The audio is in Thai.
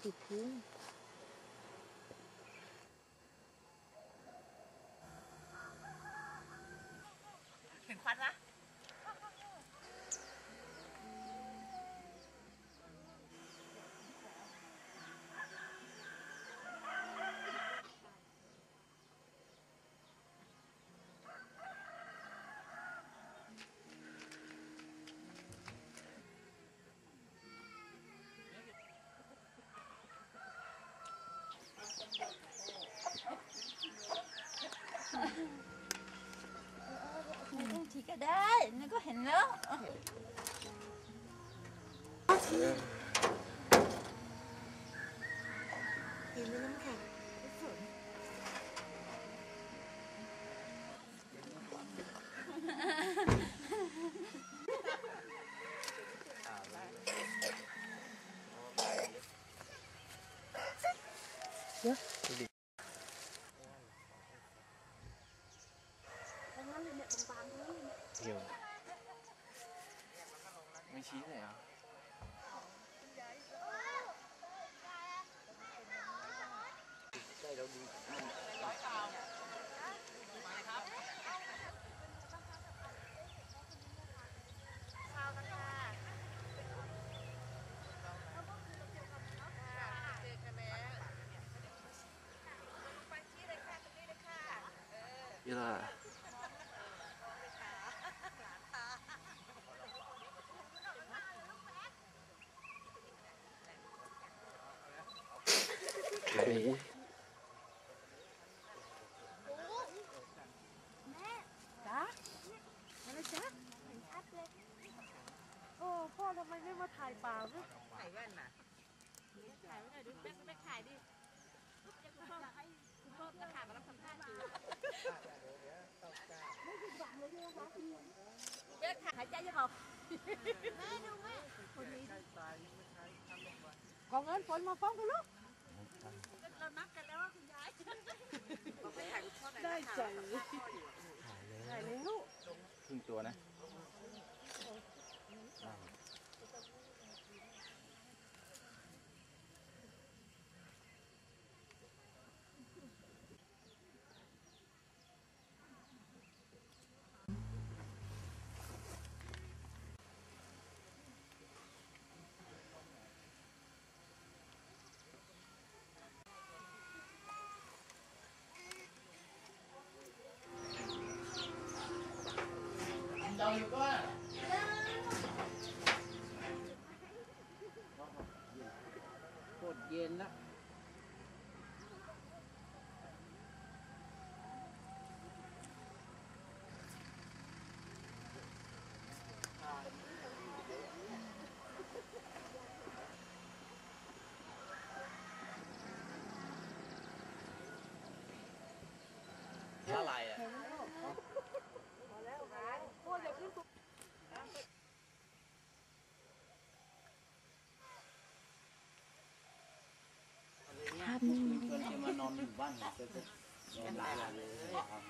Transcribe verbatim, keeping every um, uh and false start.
ติดพื้นเห็นควันนะไม่ต้องทีก็ได้นี่ก็เห็นแล้วเห็นไหมน้ำแข็งเยอะเดี๋ยวไม่ชี้เลยเหรอได้เราดูร้อยเปล่ามาเลยครับข้าวกันค่ะเด็กกันแล้วไปชี้เลยค่ะตรงนี้เลยค่ะเออเยอะ โอ้โหจ้าอะไรจ้าชัดเลยโอ้พ่อทำไมไม่มาถ่ายเปล่าเนี่ยถ่ายแว่นน่ะถ่ายไว้หน่อยดิแม่ไม่ถ่ายดิคุณพ่อให้คุณพ่อกระถางกำลังทำท่าอยู่ไม่ผิดหวังเลยใช่ไหมคะคุณแม่หายใจยังออกแม่ดูแม่คนนี้กองเงินฝนมาฟ้องกันลูกเรานัดกันแล้วว่าคุณยายได้ใจถ่ายเลยลูกครึ่งตัวนะเราอยู่ก็โคตรเย็นนะอะไรอ่ะภาพนี้ชวนจะมานอนอยู่บ้านจะจะนอนหลายวันเลย